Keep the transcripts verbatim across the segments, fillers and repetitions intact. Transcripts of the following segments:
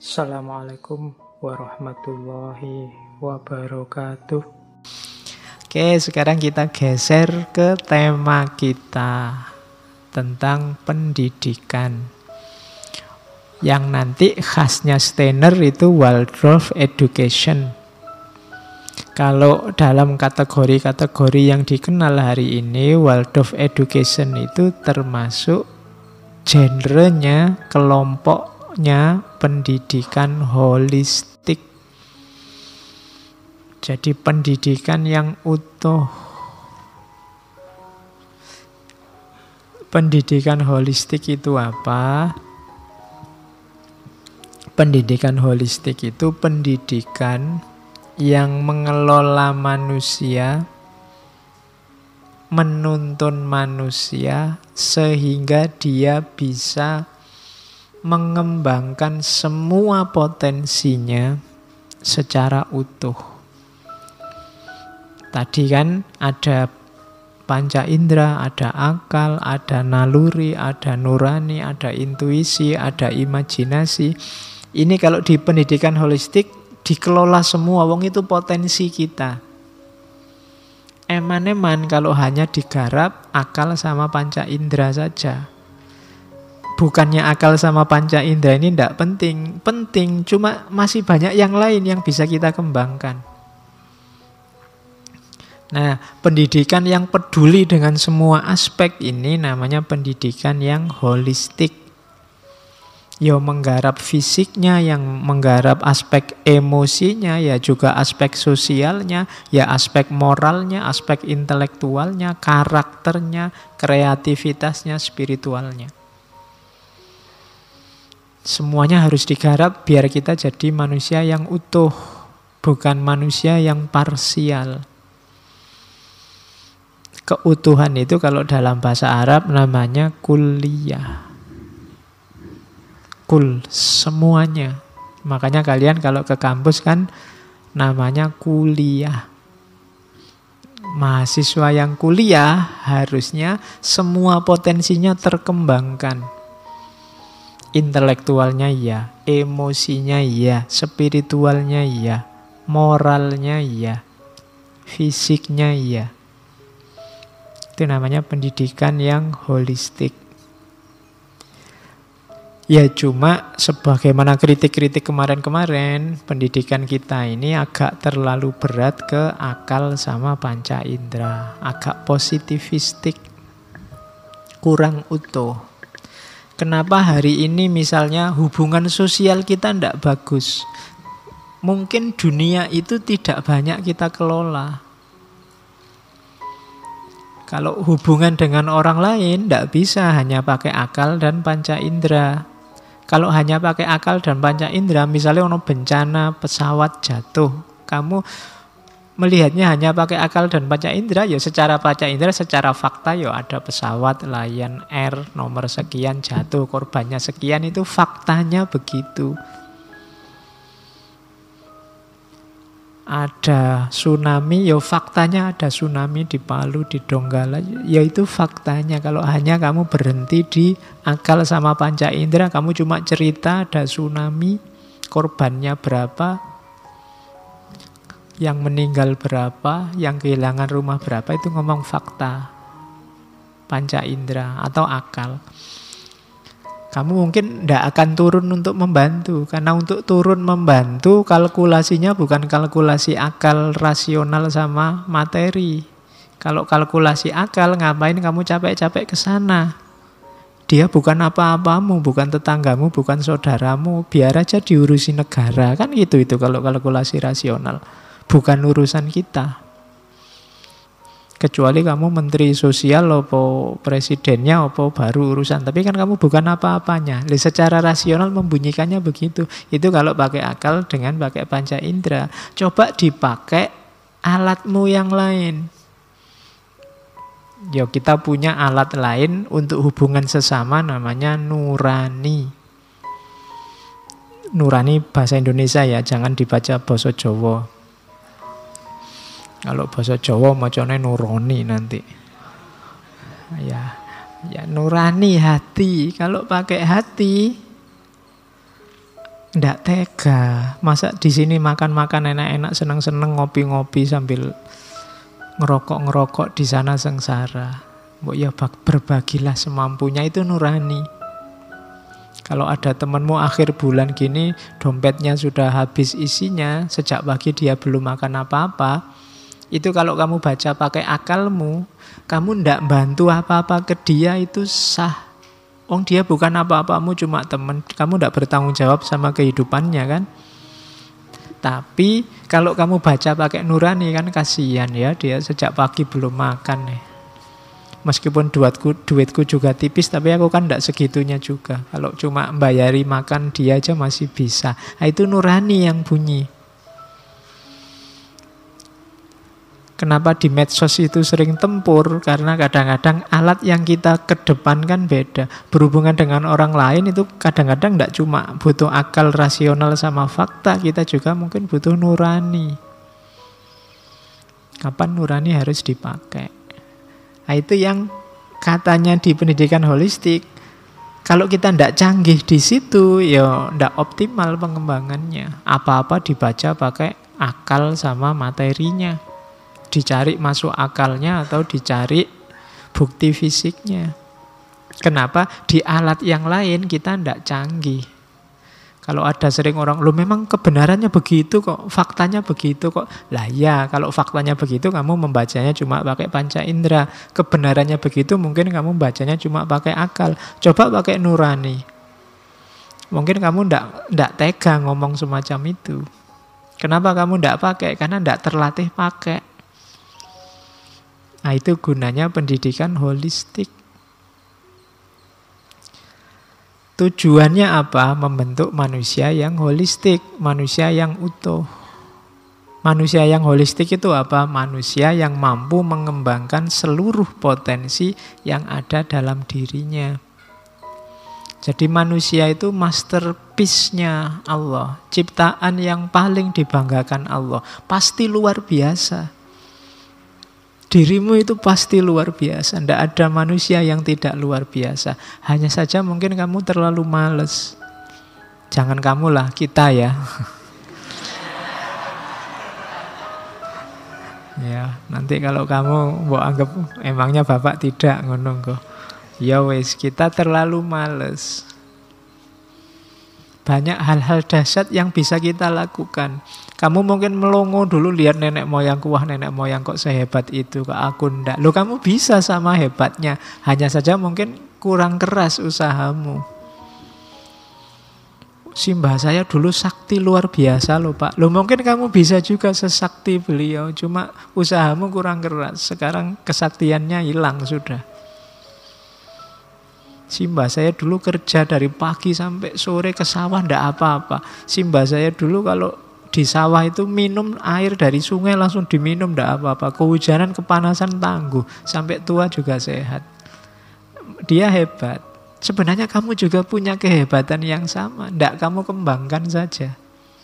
Assalamualaikum warahmatullahi wabarakatuh. Oke, sekarang kita geser ke tema kita tentang pendidikan. Yang nanti khasnya Steiner itu Waldorf Education. Kalau dalam kategori-kategori yang dikenal hari ini, Waldorf Education itu termasuk genrenya, kelompoknya pendidikan holistik. Jadi pendidikan yang utuh. Pendidikan holistik itu apa? Pendidikan holistik itu pendidikan yang mengelola manusia, menuntun manusia sehingga dia bisa mengembangkan semua potensinya secara utuh. Tadi kan ada panca indera, ada akal, ada naluri, ada nurani, ada intuisi, ada imajinasi. Ini kalau di pendidikan holistik dikelola semua, wong itu potensi kita. Eman-eman kalau hanya digarap akal sama panca indera saja. Bukannya akal sama panca indera ini tidak penting. Penting, cuma masih banyak yang lain yang bisa kita kembangkan. Nah, pendidikan yang peduli dengan semua aspek ini namanya pendidikan yang holistik. Ya menggarap fisiknya, yang menggarap aspek emosinya, ya juga aspek sosialnya, ya aspek moralnya, aspek intelektualnya, karakternya, kreativitasnya, spiritualnya. Semuanya harus digarap biar kita jadi manusia yang utuh, bukan manusia yang parsial. Keutuhan itu kalau dalam bahasa Arab namanya kulliyah. Kul, semuanya. Makanya kalian kalau ke kampus kan namanya kuliah. Mahasiswa yang kuliah harusnya semua potensinya terkembangkan. Intelektualnya iya, emosinya iya, spiritualnya iya, moralnya iya, fisiknya iya. Itu namanya pendidikan yang holistik. Ya cuma sebagaimana kritik-kritik kemarin-kemarin, pendidikan kita ini agak terlalu berat ke akal sama panca indera, agak positivistik, kurang utuh. Kenapa hari ini misalnya hubungan sosial kita tidak bagus? Mungkin dunia itu tidak banyak kita kelola. Kalau hubungan dengan orang lain tidak bisa hanya pakai akal dan panca indera. Kalau hanya pakai akal dan panca indera, misalnya ono bencana pesawat jatuh, kamu melihatnya hanya pakai akal dan panca indera, ya secara panca indera, secara fakta ya ada pesawat Lion Air nomor sekian jatuh, korbannya sekian, itu faktanya begitu. Ada tsunami, ya faktanya ada tsunami di Palu, di Donggala, ya itu faktanya. Kalau hanya kamu berhenti di akal sama panca indera, kamu cuma cerita ada tsunami, korbannya berapa, yang meninggal berapa, yang kehilangan rumah berapa, itu ngomong fakta, panca indera atau akal. Kamu mungkin tidak akan turun untuk membantu. Karena untuk turun membantu kalkulasinya bukan kalkulasi akal rasional sama materi. Kalau kalkulasi akal, ngapain kamu capek-capek ke sana? Dia bukan apa-apamu, bukan tetanggamu, bukan saudaramu. Biar aja diurusi negara. Kan gitu itu kalau kalkulasi rasional. Bukan urusan kita. Kecuali kamu menteri sosial, apa presidennya, apa baru urusan. Tapi kan kamu bukan apa-apanya. Secara rasional membunyikannya begitu. Itu kalau pakai akal dengan pakai panca indera. Coba dipakai alatmu yang lain. Ya kita punya alat lain untuk hubungan sesama namanya nurani. Nurani bahasa Indonesia ya, jangan dibaca basa Jawa. Kalau bahasa Jawa macamnya nurani nanti. Ya, ya nurani hati. Kalau pakai hati Ndak tega. Masa di sini makan-makan enak-enak, seneng-seneng, ngopi-ngopi sambil ngerokok-ngerokok, di sana sengsara. Mbok ya berbagilah semampunya, itu nurani. Kalau ada temanmu akhir bulan gini, dompetnya sudah habis isinya, sejak pagi dia belum makan apa-apa, itu kalau kamu baca pakai akalmu, kamu ndak bantu apa-apa ke dia, itu sah. Wong dia bukan apa-apamu, cuma teman. Kamu ndak bertanggung jawab sama kehidupannya kan. Tapi kalau kamu baca pakai nurani kan kasihan ya, dia sejak pagi belum makan nih. Meskipun duitku, duitku juga tipis, tapi aku kan tidak segitunya juga. Kalau cuma bayari makan dia aja masih bisa. Nah, itu nurani yang bunyi. Kenapa di medsos itu sering tempur? Karena kadang-kadang alat yang kita kedepankan beda. Berhubungan dengan orang lain itu kadang-kadang tidak cuma butuh akal rasional sama fakta, kita juga mungkin butuh nurani. Kapan nurani harus dipakai? Nah, itu yang katanya di pendidikan holistik. Kalau kita tidak canggih di situ, ya tidak optimal pengembangannya. Apa-apa dibaca pakai akal sama materinya. Dicari masuk akalnya atau dicari bukti fisiknya. Kenapa? Di alat yang lain kita tidak canggih. Kalau ada sering orang, lo memang kebenarannya begitu kok, faktanya begitu kok. Lah ya, kalau faktanya begitu kamu membacanya cuma pakai panca indera. Kebenarannya begitu mungkin kamu bacanya cuma pakai akal. Coba pakai nurani. Mungkin kamu ndak ndak tega ngomong semacam itu. Kenapa kamu ndak pakai? Karena ndak terlatih pakai. Nah, itu gunanya pendidikan holistik. Tujuannya apa? Membentuk manusia yang holistik, manusia yang utuh. Manusia yang holistik itu apa? Manusia yang mampu mengembangkan seluruh potensi yang ada dalam dirinya. Jadi manusia itu masterpiece-nya Allah, ciptaan yang paling dibanggakan Allah, pasti luar biasa. Dirimu itu pasti luar biasa. Tidak ada manusia yang tidak luar biasa. Hanya saja mungkin kamu terlalu males. Jangan kamu lah, kita ya. Ya, nanti kalau kamu mau anggap emangnya bapak tidak ngono kok. Ya wes, kita terlalu males. Banyak hal-hal dahsyat yang bisa kita lakukan. Kamu mungkin melongo dulu lihat nenek moyangku, wah nenek moyang kok sehebat itu, kok aku ndak. Loh, kamu bisa sama hebatnya, hanya saja mungkin kurang keras usahamu. Simbah saya dulu sakti luar biasa loh Pak. Loh, mungkin kamu bisa juga sesakti beliau, cuma usahamu kurang keras. Sekarang kesaktiannya hilang sudah. Simbah saya dulu kerja dari pagi sampai sore ke sawah ndak apa-apa. Simbah saya dulu kalau di sawah itu minum air dari sungai langsung diminum ndak apa-apa. Kehujanan, kepanasan tangguh, sampai tua juga sehat. Dia hebat. Sebenarnya kamu juga punya kehebatan yang sama, ndak kamu kembangkan saja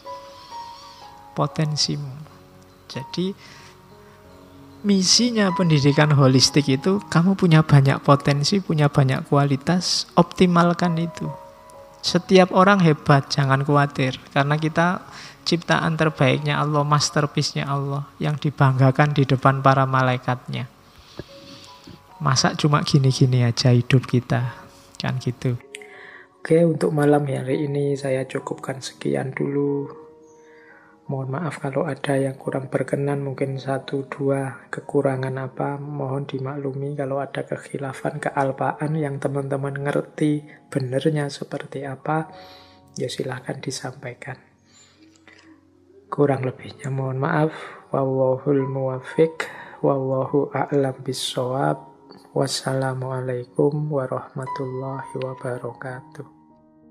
potensimu. Jadi misinya pendidikan holistik itu, kamu punya banyak potensi, punya banyak kualitas, optimalkan itu. Setiap orang hebat, jangan khawatir. Karena kita ciptaan terbaiknya Allah, masterpiece-nya Allah, yang dibanggakan di depan para malaikatnya. Masa cuma gini-gini aja hidup kita? Kan gitu. Oke, untuk malam hari ini saya cukupkan sekian dulu. Mohon maaf kalau ada yang kurang berkenan, mungkin satu dua kekurangan apa, mohon dimaklumi. Kalau ada kekhilafan, kealpaan yang teman-teman ngerti benernya seperti apa, ya silahkan disampaikan. Kurang lebihnya mohon maaf. Wallahul muwaffiq, wallahu a'lam bissawab. Wassalamualaikum warahmatullahi wabarakatuh.